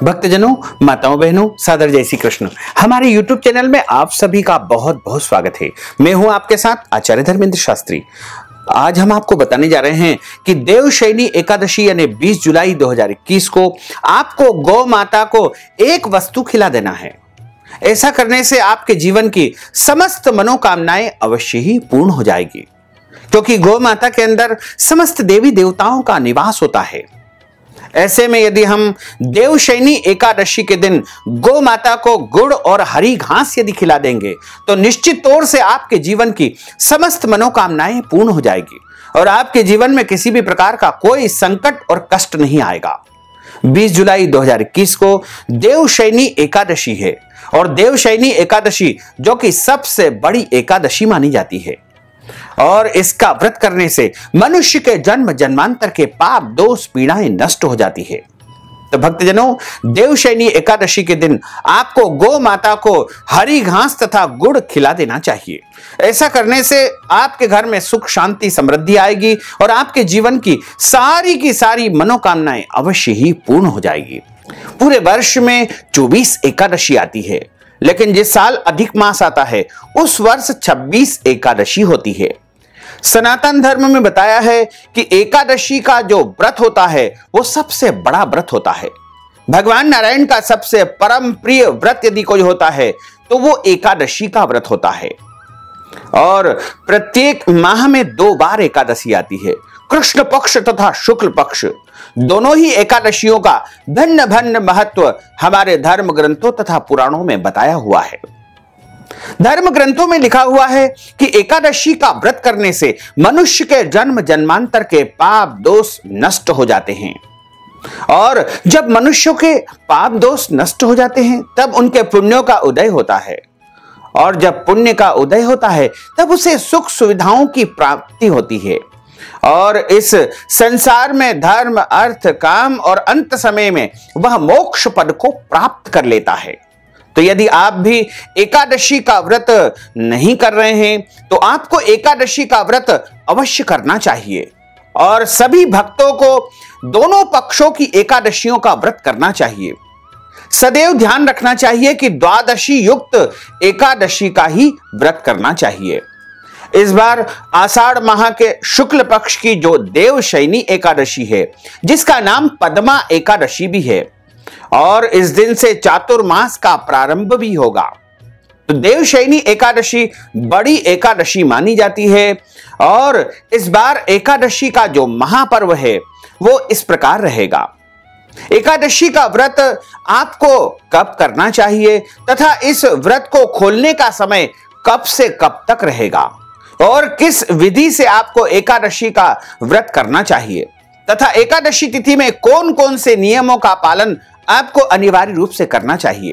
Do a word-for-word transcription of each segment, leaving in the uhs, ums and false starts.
भक्तजनों, माताओं, बहनों, सादर जय श्री कृष्ण। हमारे यूट्यूब चैनल में आप सभी का बहुत बहुत स्वागत है। मैं हूं आपके साथ आचार्य धर्मेंद्र शास्त्री। आज हम आपको बताने जा रहे हैं कि देवशयनी एकादशी यानी बीस जुलाई दो हज़ार इक्कीस को आपको गौ माता को एक वस्तु खिला देना है। ऐसा करने से आपके जीवन की समस्त मनोकामनाएं अवश्य ही पूर्ण हो जाएगी, क्योंकि गौ माता के अंदर समस्त देवी देवताओं का निवास होता है। ऐसे में यदि हम देवशयनी एकादशी के दिन गौ माता को गुड़ और हरी घास यदि खिला देंगे तो निश्चित तौर से आपके जीवन की समस्त मनोकामनाएं पूर्ण हो जाएगी और आपके जीवन में किसी भी प्रकार का कोई संकट और कष्ट नहीं आएगा। बीस जुलाई दो हज़ार इक्कीस को देवशयनी एकादशी है और देवशयनी एकादशी जो कि सबसे बड़ी एकादशी मानी जाती है और इसका व्रत करने से मनुष्य के जन्म जन्मांतर के पाप दोष पीड़ाएं नष्ट हो जाती है। तो भक्तजनों, देवशयनी एकादशी के दिन आपको गौ माता को हरी घास तथा गुड़ खिला देना चाहिए। ऐसा करने से आपके घर में सुख शांति समृद्धि आएगी और आपके जीवन की सारी की सारी मनोकामनाएं अवश्य ही पूर्ण हो जाएगी। पूरे वर्ष में चौबीस एकादशी आती है, लेकिन जिस साल अधिक मास आता है उस वर्ष छब्बीस एकादशी होती है। सनातन धर्म में बताया है कि एकादशी का जो व्रत होता है वो सबसे बड़ा व्रत होता है। भगवान नारायण का सबसे परम प्रिय व्रत यदि कोई होता है तो वो एकादशी का व्रत होता है। और प्रत्येक माह में दो बार एकादशी आती है, कृष्ण पक्ष तथा शुक्ल पक्ष। दोनों ही एकादशियों का भिन्न भिन्न महत्व हमारे धर्म ग्रंथों तथा पुराणों में बताया हुआ है। धर्म ग्रंथों में लिखा हुआ है कि एकादशी का व्रत करने से मनुष्य के जन्म जन्मांतर के पाप दोष नष्ट हो जाते हैं और जब मनुष्यों के पाप दोष नष्ट हो जाते हैं तब उनके पुण्यों का उदय होता है और जब पुण्य का उदय होता है तब उसे सुख सुविधाओं की प्राप्ति होती है और इस संसार में धर्म, अर्थ, काम और अंत समय में वह मोक्ष पद को प्राप्त कर लेता है। तो यदि आप भी एकादशी का व्रत नहीं कर रहे हैं तो आपको एकादशी का व्रत अवश्य करना चाहिए और सभी भक्तों को दोनों पक्षों की एकादशियों का व्रत करना चाहिए। सदैव ध्यान रखना चाहिए कि द्वादशी युक्त एकादशी का ही व्रत करना चाहिए। इस बार आषाढ़ माह के शुक्ल पक्ष की जो देवशयनी एकादशी है, जिसका नाम पद्मा एकादशी भी है, और इस दिन से चातुर्मास का प्रारंभ भी होगा। तो देवशयनी एकादशी बड़ी एकादशी मानी जाती है और इस बार एकादशी का जो महापर्व है वो इस प्रकार रहेगा। एकादशी का व्रत आपको कब करना चाहिए तथा इस व्रत को खोलने का समय कब से कब तक रहेगा और किस विधि से आपको एकादशी का व्रत करना चाहिए तथा एकादशी तिथि में कौन कौन से नियमों का पालन आपको अनिवार्य रूप से करना चाहिए।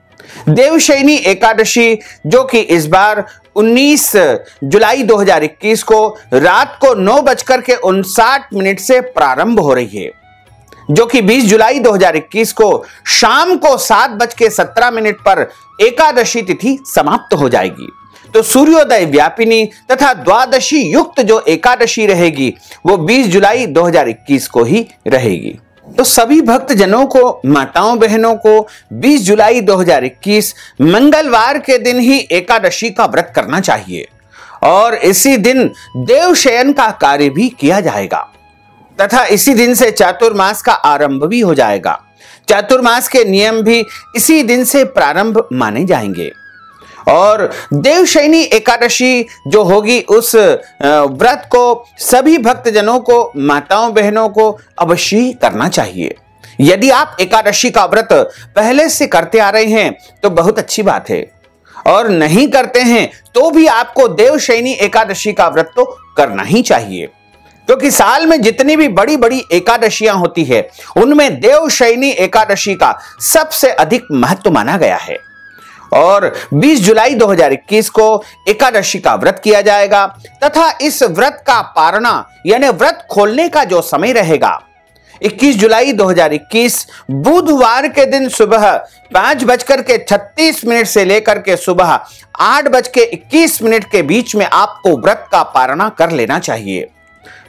देवशयनी एकादशी जो कि इस बार उन्नीस जुलाई दो हज़ार इक्कीस को रात को नौ बजकर के उनसाठ मिनट से प्रारंभ हो रही है, जो कि बीस जुलाई दो हज़ार इक्कीस को शाम को सात बज के सत्रह मिनट पर एकादशी तिथि समाप्त हो जाएगी। तो सूर्योदय व्यापिनी तथा द्वादशी युक्त जो एकादशी रहेगी वो बीस जुलाई दो हज़ार इक्कीस को ही रहेगी। तो सभी भक्त जनों को, माताओं बहनों को बीस जुलाई दो हज़ार इक्कीस मंगलवार के दिन ही एकादशी का व्रत करना चाहिए और इसी दिन देवशयन का कार्य भी किया जाएगा तथा इसी दिन से चातुर्मास का आरंभ भी हो जाएगा। चातुर्मास के नियम भी इसी दिन से प्रारंभ माने जाएंगे और देवशयनी एकादशी जो होगी उस व्रत को सभी भक्तजनों को, माताओं बहनों को अवश्य ही करना चाहिए। यदि आप एकादशी का व्रत पहले से करते आ रहे हैं तो बहुत अच्छी बात है और नहीं करते हैं तो भी आपको देवशयनी एकादशी का व्रत तो करना ही चाहिए, क्योंकि साल में जितनी भी बड़ी बड़ी एकादशियां होती है उनमें देवशयनी एकादशी का सबसे अधिक महत्व माना गया है और बीस जुलाई दो हज़ार इक्कीस को एकादशी का व्रत किया जाएगा तथा इस व्रत का पारणा यानी व्रत खोलने का जो समय रहेगा इक्कीस जुलाई दो हज़ार इक्कीस बुधवार के दिन सुबह पांच बजकर के छत्तीस मिनट से लेकर के सुबह आठ बज के इक्कीस मिनट के बीच में आपको व्रत का पारणा कर लेना चाहिए।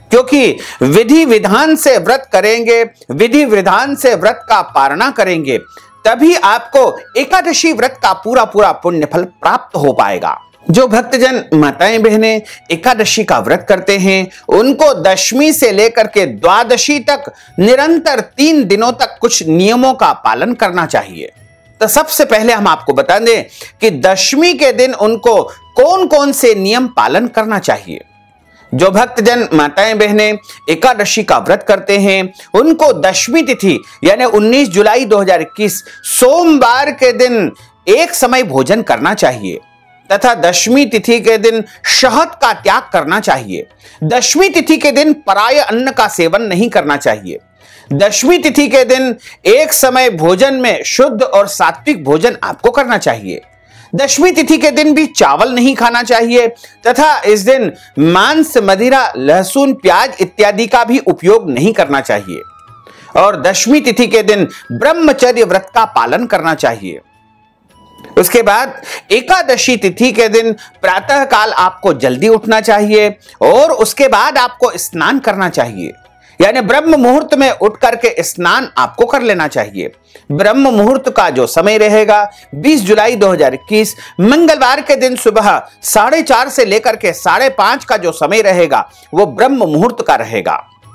क्योंकि विधि विधान से व्रत करेंगे, विधि विधान से व्रत का पारणा करेंगे, तभी आपको एकादशी व्रत का पूरा पूरा पुण्य फल प्राप्त हो पाएगा। जो भक्तजन माताएं बहनें एकादशी का व्रत करते हैं, उनको दशमी से लेकर के द्वादशी तक निरंतर तीन दिनों तक कुछ नियमों का पालन करना चाहिए। तो सबसे पहले हम आपको बता दें कि दशमी के दिन उनको कौन कौन से नियम पालन करना चाहिए। जो भक्तजन माताएं बहनें एकादशी का व्रत करते हैं, उनको दशमी तिथि यानी उन्नीस जुलाई दो हज़ार इक्कीस सोमवार के दिन एक समय भोजन करना चाहिए तथा दशमी तिथि के दिन शहद का त्याग करना चाहिए। दशमी तिथि के दिन पराय अन्न का सेवन नहीं करना चाहिए। दशमी तिथि के दिन एक समय भोजन में शुद्ध और सात्विक भोजन आपको करना चाहिए। दशमी तिथि के दिन भी चावल नहीं खाना चाहिए तथा इस दिन मांस, मदिरा, लहसुन, प्याज इत्यादि का भी उपयोग नहीं करना चाहिए। और दशमी तिथि के दिन ब्रह्मचर्य व्रत का पालन करना चाहिए। उसके बाद एकादशी तिथि के दिन प्रातः काल आपको जल्दी उठना चाहिए और उसके बाद आपको स्नान करना चाहिए, यानी ब्रह्म मुहूर्त में उठ करके स्नान आपको कर लेना चाहिए। ब्रह्म मुहूर्त का जो समय रहेगा बीस जुलाई दो हज़ार इक्कीस मंगलवार के दिन सुबह साढ़े चार से लेकर के साढ़े पांच का जो समय रहेगा वो ब्रह्म मुहूर्त का रहेगा।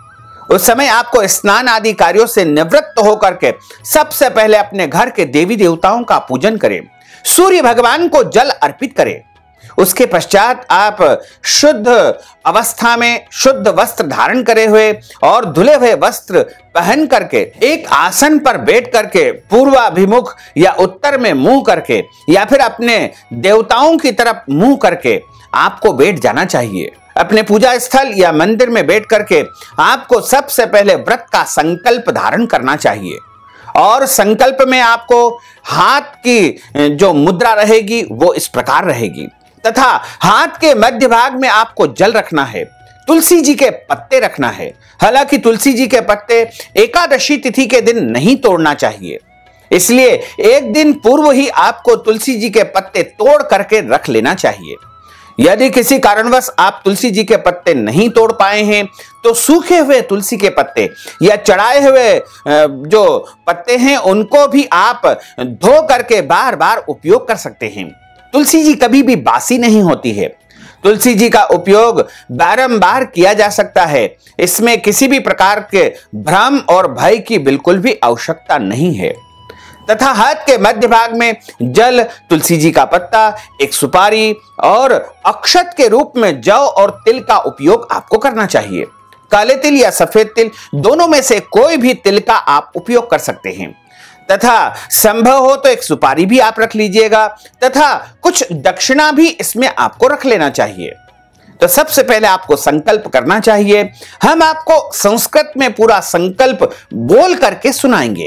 उस समय आपको स्नान आदि कार्यों से निवृत्त होकर के सबसे पहले अपने घर के देवी देवताओं का पूजन करें, सूर्य भगवान को जल अर्पित करें। उसके पश्चात आप शुद्ध अवस्था में शुद्ध वस्त्र धारण करे हुए और धुले हुए वस्त्र पहन करके एक आसन पर बैठ करके पूर्वाभिमुख या उत्तर में मुंह करके या फिर अपने देवताओं की तरफ मुंह करके आपको बैठ जाना चाहिए। अपने पूजा स्थल या मंदिर में बैठ करके आपको सबसे पहले व्रत का संकल्प धारण करना चाहिए और संकल्प में आपको हाथ की जो मुद्रा रहेगी वो इस प्रकार रहेगी तथा हाथ के मध्य भाग में आपको जल रखना है, तुलसी जी के पत्ते रखना है। हालांकि तुलसी जी के पत्ते एकादशी तिथि के दिन नहीं तोड़ना चाहिए, इसलिए एक दिन पूर्व ही आपको तुलसी जी के पत्ते तोड़ करके रख लेना चाहिए। यदि किसी कारणवश आप तुलसी जी के पत्ते नहीं तोड़ पाए हैं तो सूखे हुए तुलसी के पत्ते या चढ़ाए हुए जो पत्ते हैं उनको भी आप धो करके बार बार उपयोग कर सकते हैं। तुलसी जी कभी भी बासी नहीं होती है। तुलसी जी का उपयोग बारंबार किया जा सकता है। इसमें किसी भी प्रकार के भ्रम और भय की बिल्कुल भी आवश्यकता नहीं है। तथा हाथ के मध्य भाग में जल, तुलसी जी का पत्ता, एक सुपारी और अक्षत के रूप में जौ और तिल का उपयोग आपको करना चाहिए। काले तिल या सफेद तिल दोनों में से कोई भी तिल का आप उपयोग कर सकते हैं तथा संभव हो तो एक सुपारी भी आप रख लीजिएगा तथा कुछ दक्षिणा भी इसमें आपको रख लेना चाहिए। तो सबसे पहले आपको संकल्प करना चाहिए। हम आपको संस्कृत में पूरा संकल्प बोल करके सुनाएंगे।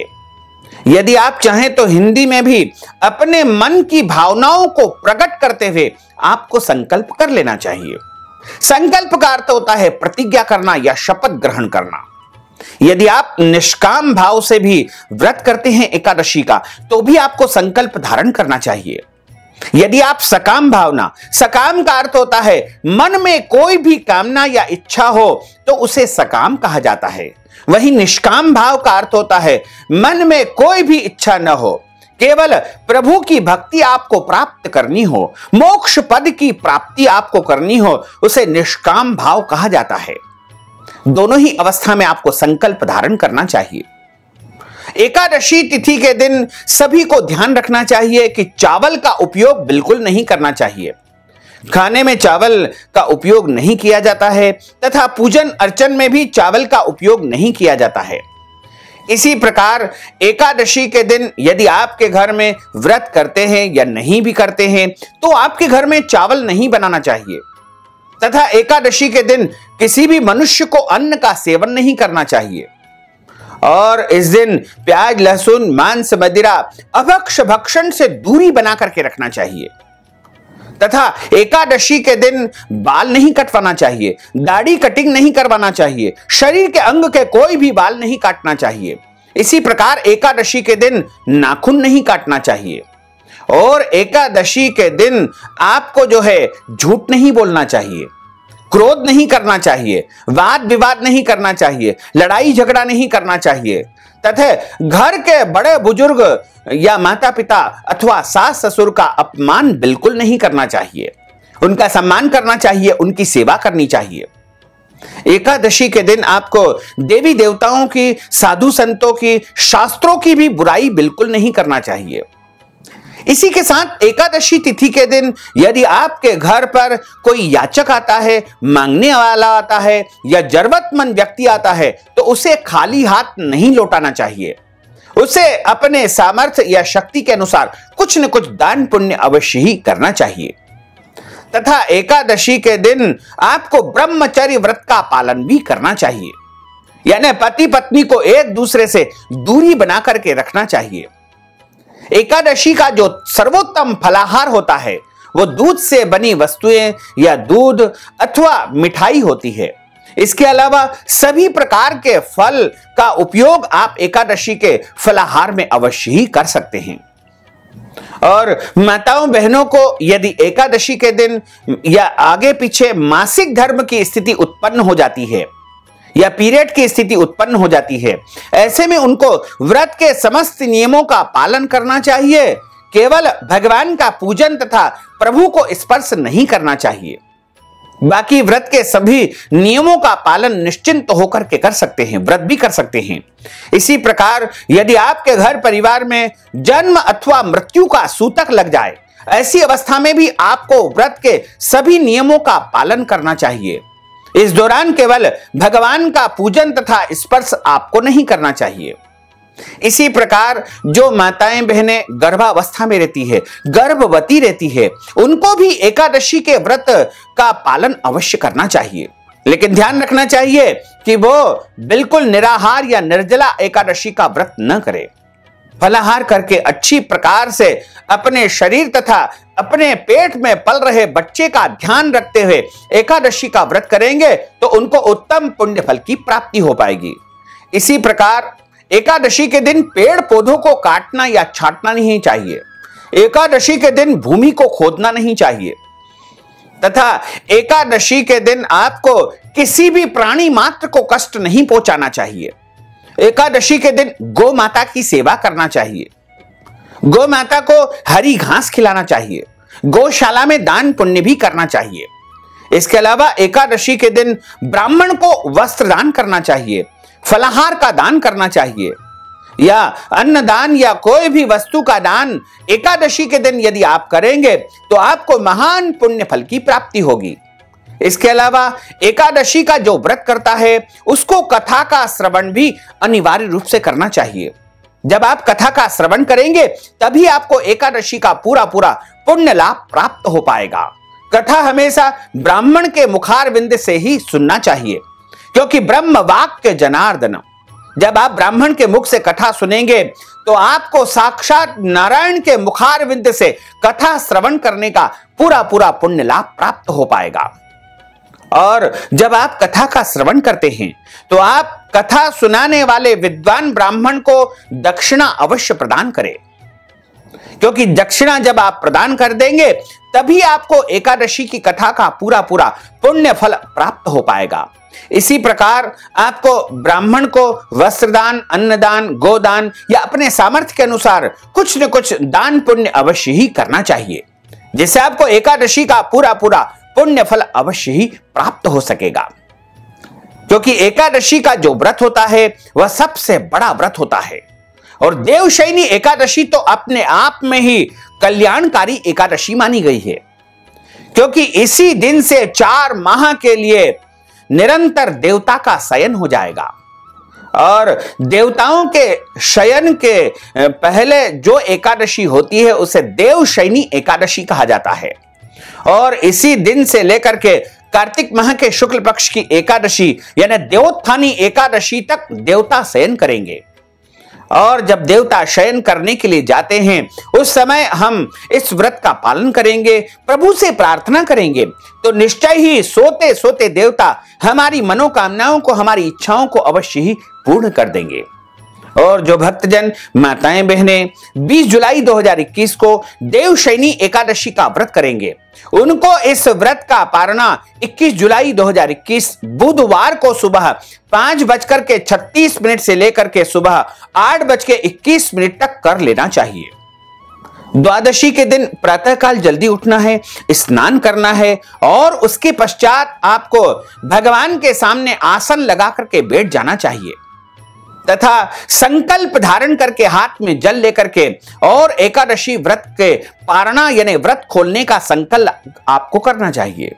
यदि आप चाहें तो हिंदी में भी अपने मन की भावनाओं को प्रकट करते हुए आपको संकल्प कर लेना चाहिए। संकल्प का अर्थ होता है प्रतिज्ञा करना या शपथ ग्रहण करना। यदि आप निष्काम भाव से भी व्रत करते हैं एकादशी का तो भी आपको संकल्प धारण करना चाहिए। यदि आप सकाम भावना, सकाम का अर्थ होता है मन में कोई भी कामना या इच्छा हो तो उसे सकाम कहा जाता है। वही निष्काम भाव का अर्थ होता है मन में कोई भी इच्छा न हो, केवल प्रभु की भक्ति आपको प्राप्त करनी हो, मोक्ष पद की प्राप्ति आपको करनी हो, उसे निष्काम भाव कहा जाता है। दोनों ही अवस्था में आपको संकल्प धारण करना चाहिए। एकादशी तिथि के दिन सभी को ध्यान रखना चाहिए कि चावल का उपयोग बिल्कुल नहीं करना चाहिए। खाने में चावल का उपयोग नहीं किया जाता है तथा पूजन अर्चन में भी चावल का उपयोग नहीं किया जाता है। इसी प्रकार एकादशी के दिन यदि आपके घर में व्रत करते हैं या नहीं भी करते हैं तो आपके घर में चावल नहीं बनाना चाहिए तथा एकादशी के दिन किसी भी मनुष्य को अन्न का सेवन नहीं करना चाहिए और इस दिन प्याज, लहसुन, मांस, मदिरा, अभक्ष भक्षण से दूरी बना करके रखना चाहिए तथा एकादशी के दिन बाल नहीं कटवाना चाहिए, दाढ़ी कटिंग नहीं करवाना चाहिए, शरीर के अंग के कोई भी बाल नहीं काटना चाहिए। इसी प्रकार एकादशी के दिन नाखून नहीं काटना चाहिए और एकादशी के दिन आपको जो है झूठ नहीं बोलना चाहिए। क्रोध नहीं करना चाहिए, वाद विवाद नहीं करना चाहिए, लड़ाई झगड़ा नहीं करना चाहिए तथा घर के बड़े बुजुर्ग या माता पिता अथवा सास ससुर का अपमान बिल्कुल नहीं करना चाहिए। उनका सम्मान करना चाहिए, उनकी सेवा करनी चाहिए। एकादशी के दिन आपको देवी देवताओं की, साधु संतों की, शास्त्रों की भी बुराई बिल्कुल नहीं करना चाहिए। इसी के साथ एकादशी तिथि के दिन यदि आपके घर पर कोई याचक आता है, मांगने वाला आता है या जरूरतमंद व्यक्ति आता है तो उसे खाली हाथ नहीं लौटाना चाहिए। उसे अपने सामर्थ्य या शक्ति के अनुसार कुछ न कुछ दान पुण्य अवश्य ही करना चाहिए। तथा एकादशी के दिन आपको ब्रह्मचर्य व्रत का पालन भी करना चाहिए, यानी पति पत्नी को एक दूसरे से दूरी बना करके रखना चाहिए। एकादशी का जो सर्वोत्तम फलाहार होता है वो दूध से बनी वस्तुएं या दूध अथवा मिठाई होती है। इसके अलावा सभी प्रकार के फल का उपयोग आप एकादशी के फलाहार में अवश्य ही कर सकते हैं। और माताओं बहनों को यदि एकादशी के दिन या आगे पीछे मासिक धर्म की स्थिति उत्पन्न हो जाती है या पीरियड की स्थिति उत्पन्न हो जाती है, ऐसे में उनको व्रत के समस्त नियमों का पालन करना चाहिए। केवल भगवान का पूजन तथा प्रभु को स्पर्श नहीं करना चाहिए। बाकी व्रत के सभी नियमों का पालन निश्चिंत होकर के कर सकते हैं, व्रत भी कर सकते हैं। इसी प्रकार यदि आपके घर परिवार में जन्म अथवा मृत्यु का सूतक लग जाए, ऐसी अवस्था में भी आपको व्रत के सभी नियमों का पालन करना चाहिए। इस दौरान केवल भगवान का पूजन तथा स्पर्श आपको नहीं करना चाहिए। इसी प्रकार जो माताएं बहनें गर्भावस्था में रहती है, गर्भवती रहती है, उनको भी एकादशी के व्रत का पालन अवश्य करना चाहिए। लेकिन ध्यान रखना चाहिए कि वो बिल्कुल निराहार या निर्जला एकादशी का व्रत न करे। फलाहार करके अच्छी प्रकार से अपने शरीर तथा अपने पेट में पल रहे बच्चे का ध्यान रखते हुए एकादशी का व्रत करेंगे तो उनको उत्तम पुण्य फल की प्राप्ति हो पाएगी। इसी प्रकार एकादशी के दिन पेड़ पौधों को काटना या छांटना नहीं चाहिए। एकादशी के दिन भूमि को खोदना नहीं चाहिए तथा एकादशी के दिन आपको किसी भी प्राणी मात्र को कष्ट नहीं पहुंचाना चाहिए। एकादशी के दिन गौ माता की सेवा करना चाहिए। गौ माता को हरी घास खिलाना चाहिए। गौशाला में दान पुण्य भी करना चाहिए। इसके अलावा एकादशी के दिन ब्राह्मण को वस्त्र दान करना चाहिए, फलाहार का दान करना चाहिए या अन्न दान या कोई भी वस्तु का दान एकादशी के दिन यदि आप करेंगे तो आपको महान पुण्य फल की प्राप्ति होगी। इसके अलावा एकादशी का जो व्रत करता है उसको कथा का श्रवण भी अनिवार्य रूप से करना चाहिए। जब आप कथा का श्रवण करेंगे तभी आपको एकादशी का पूरा पूरा पुण्य लाभ प्राप्त हो पाएगा। कथा हमेशा ब्राह्मण के मुखारविंद से ही सुनना चाहिए, क्योंकि ब्रह्म वाक्य जनार्दन। जब आप ब्राह्मण के मुख से कथा सुनेंगे तो आपको साक्षात नारायण के मुखारविंद से कथा श्रवण करने का पूरा पूरा पुण्य लाभ प्राप्त हो पाएगा। और जब आप कथा का श्रवण करते हैं तो आप कथा सुनाने वाले विद्वान ब्राह्मण को दक्षिणा अवश्य प्रदान करें, क्योंकि दक्षिणा जब आप प्रदान कर देंगे तभी आपको एकादशी की कथा का पूरा पूरा पुण्य फल प्राप्त हो पाएगा। इसी प्रकार आपको ब्राह्मण को वस्त्रदान, अन्नदान, गोदान या अपने सामर्थ्य के अनुसार कुछ न कुछ दान पुण्य अवश्य ही करना चाहिए, जिससे आपको एकादशी का पूरा पूरा पुण्य फल अवश्य ही प्राप्त हो सकेगा। क्योंकि एकादशी का जो व्रत होता है वह सबसे बड़ा व्रत होता है और देवशयनी एकादशी तो अपने आप में ही कल्याणकारी एकादशी मानी गई है, क्योंकि इसी दिन से चार माह के लिए निरंतर देवता का शयन हो जाएगा। और देवताओं के शयन के पहले जो एकादशी होती है उसे देवशयनी एकादशी कहा जाता है। और इसी दिन से लेकर के कार्तिक माह के शुक्ल पक्ष की एकादशी यानी देवोत्थानी एकादशी तक देवता शयन करेंगे। और जब देवता शयन करने के लिए जाते हैं उस समय हम इस व्रत का पालन करेंगे, प्रभु से प्रार्थना करेंगे तो निश्चय ही सोते सोते देवता हमारी मनोकामनाओं को, हमारी इच्छाओं को अवश्य ही पूर्ण कर देंगे। और जो भक्तजन माताएं बहनें बीस जुलाई दो हज़ार इक्कीस को देवशयनी एकादशी का व्रत करेंगे, उनको इस व्रत का पारणा इक्कीस जुलाई दो हज़ार इक्कीस बुधवार को सुबह पांच बजकर के छत्तीस मिनट से लेकर के सुबह आठ बज के इक्कीस मिनट तक कर लेना चाहिए। द्वादशी के दिन प्रातःकाल जल्दी उठना है, स्नान करना है और उसके पश्चात आपको भगवान के सामने आसन लगा करके बैठ जाना चाहिए तथा संकल्प धारण करके हाथ में जल लेकर के और एकादशी व्रत के पारणा यानी व्रत खोलने का संकल्प आपको करना चाहिए।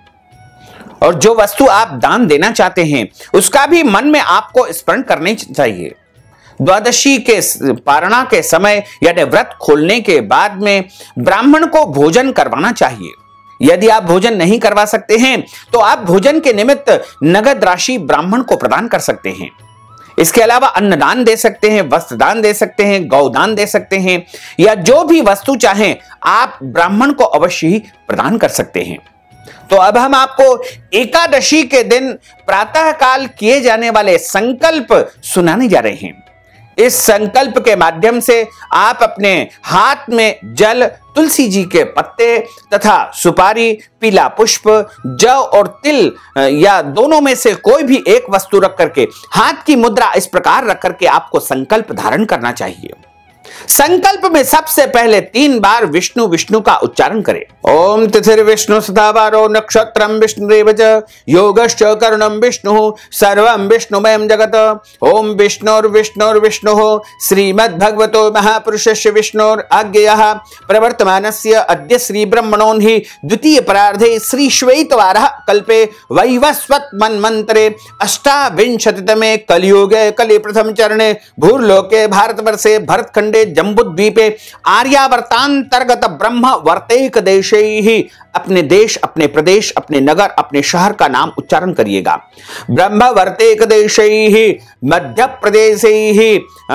और जो वस्तु आप दान देना चाहते हैं उसका भी मन में आपको स्मरण करनी चाहिए। द्वादशी के पारणा के समय यानी व्रत खोलने के बाद में ब्राह्मण को भोजन करवाना चाहिए। यदि आप भोजन नहीं करवा सकते हैं तो आप भोजन के निमित्त नगद राशि ब्राह्मण को प्रदान कर सकते हैं। इसके अलावा अन्नदान दे सकते हैं, वस्त्र दान दे सकते हैं, गौदान दे सकते हैं या जो भी वस्तु चाहें आप ब्राह्मण को अवश्य ही प्रदान कर सकते हैं। तो अब हम आपको एकादशी के दिन प्रातःकाल किए जाने वाले संकल्प सुनाने जा रहे हैं। इस संकल्प के माध्यम से आप अपने हाथ में जल, तुलसी जी के पत्ते तथा सुपारी, पीला पुष्प, जौ और तिल या दोनों में से कोई भी एक वस्तु रख करके हाथ की मुद्रा इस प्रकार रख करके आपको संकल्प धारण करना चाहिए। संकल्प में सबसे पहले तीन बार विष्णु विष्णु का उच्चारण करें। ओम तिथिर विष्णु सदावारो नक्षत्रम विष्णुरेव च योगश्च करुणम विष्णु सर्वं विष्णुमयं जगत। ओम विष्णुर विष्णुर विष्णुः श्रीमद्भगवतो महापुरुषस्य विष्णुर अज्ञेयः प्रवर्तमानस्य अद्य श्री ब्रह्मणोहि द्वितीय परार्धे श्री श्वेतवारः कल्पे वैवस्वत मन्वन्तरे अष्टाविंशतितमे कलियुगे कलि प्रथम चरणे भूर्लोके भारतवर्षे भरतखंडे जम्बूद्वीपे आर्यावर्तांतर्गत ब्रह्म वर्तेक देशे ही अपने देश, अपने प्रदेश, अपने नगर, अपने शहर का नाम उच्चारण करिएगा। ब्रह्म वर्तेक देशे ही मध्य प्रदेशे ही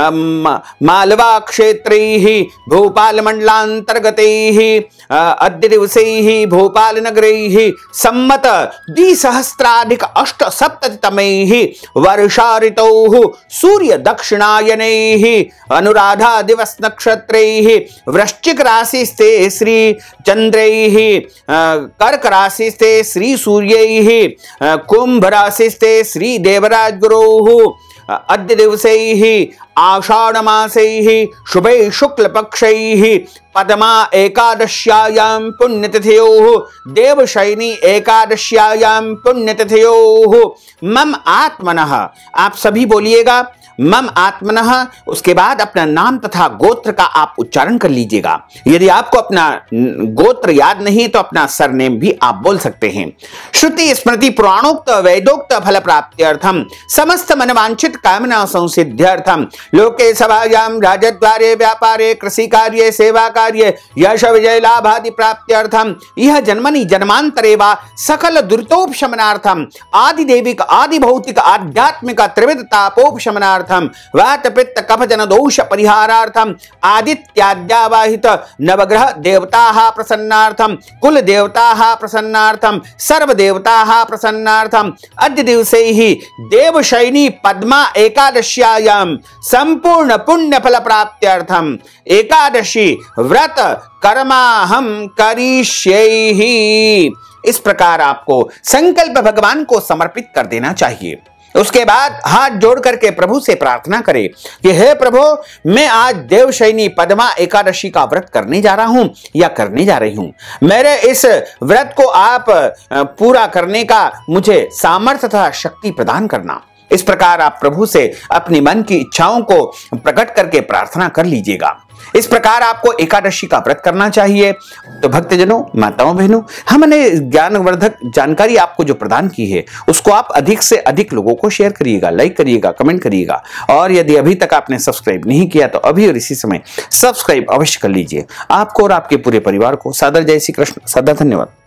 मालवा क्षेत्रे ही भोपाल मंडलांतर्गते ही अद्य दिवसे ही भोपाल नगरे ही सम्मत द्विसहस्राधिक अष्ट सप्ततितमे ही वर्षा ऋतौ सूर्य दक्षिणायने ही अनुराधा दिवस नक्षत्रे ही वृश्चिक राशि स्थे श्री चंद्रे ही कर्क राशि स्थे श्री सूर्य ही कुंभ राशि स्थे श्री देवराज गुरु अद्य दिवसे ही आषाढ़ मासे ही शुभे शुक्ल पक्षे ही पद्मा एकादश्यायां पुण्यतिथयोः देवशयनी एकादश्यायां पुण्यतिथयोः मम आत्मनः। आप सभी बोलिएगा मम आत्मनः। उसके बाद अपना नाम तथा गोत्र का आप उच्चारण कर लीजिएगा। यदि आपको अपना गोत्र याद नहीं तो अपना सरनेम भी आप बोल सकते हैं। श्रुति स्मृति पुराणोक्त वेदोक्त फल प्राप्त्यर्थम समस्त मनवांछित कामना संसिद्ध्यर्थम लोके सभायां राजद्वारे व्यापारे कृषि कार्ये सेवा कार्ये यश विजय लाभादि प्राप्त्यर्थम यह जन्मनि जन्मांतरे वा सकल दुरितोपशमनार्थम आदि देविक आदि भौतिक आध्यात्मिक त्रिविध तापोपशमनार्थम वात पित्त कफ जन दोष परिहारार्थम आदित्याद्यावाहित नवग्रह देवताः प्रसन्नार्थम कुल देवताः प्रसन्नार्थम सर्व देवताः प्रसन्नार्थम अद्य दिवसे ही देवशयनी पद्मा एकादश्यायां संपूर्ण पुण्य फल प्राप्त्यर्थम एकादशी व्रत कर्माहम करिष्येहि। इस प्रकार आपको संकल्प भगवान को समर्पित कर देना चाहिए। उसके बाद हाथ जोड़ करके प्रभु से प्रार्थना करें कि हे प्रभु, मैं आज देवशयनी पद्मा एकादशी का व्रत करने जा रहा हूं या करने जा रही हूं। मेरे इस व्रत को आप पूरा करने का मुझे सामर्थ्य तथा शक्ति प्रदान करना। इस प्रकार आप प्रभु से अपनी मन की इच्छाओं को प्रकट करके प्रार्थना कर लीजिएगा। इस प्रकार आपको एकादशी का व्रत करना चाहिए। तो भक्तजनों, माताओं, बहनों, हमने ज्ञानवर्धक जानकारी आपको जो प्रदान की है उसको आप अधिक से अधिक लोगों को शेयर करिएगा, लाइक करिएगा, कमेंट करिएगा। और यदि अभी तक आपने सब्सक्राइब नहीं किया तो अभी और इसी समय सब्सक्राइब अवश्य कर लीजिए। आपको और आपके पूरे परिवार को सादर जय श्री कृष्ण। सदा धन्यवाद।